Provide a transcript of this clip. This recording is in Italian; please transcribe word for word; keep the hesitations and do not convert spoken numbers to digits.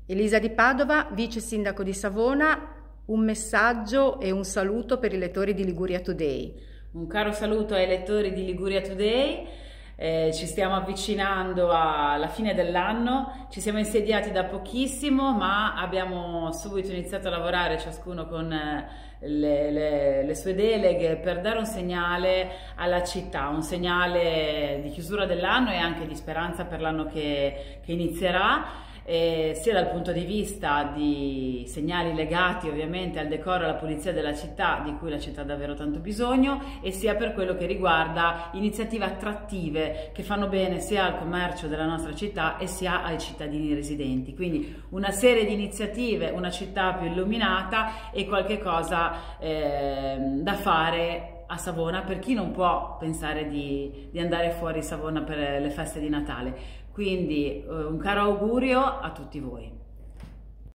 Elisa Di Padova, vice sindaco di Savona, un messaggio e un saluto per i lettori di Liguria Today. Un caro saluto ai lettori di Liguria Today, eh, ci stiamo avvicinando alla fine dell'anno, ci siamo insediati da pochissimo ma abbiamo subito iniziato a lavorare ciascuno con eh, le, le, le sue deleghe per dare un segnale alla città, un segnale di chiusura dell'anno e anche di speranza per l'anno che, che inizierà. Eh, sia dal punto di vista di segnali legati ovviamente al decoro e alla pulizia della città, di cui la città ha davvero tanto bisogno, e sia per quello che riguarda iniziative attrattive che fanno bene sia al commercio della nostra città e sia ai cittadini residenti. Quindi una serie di iniziative, una città più illuminata e qualche cosa eh, da fare a Savona per chi non può pensare di, di andare fuori Savona per le feste di Natale. Quindi eh, un caro augurio a tutti voi.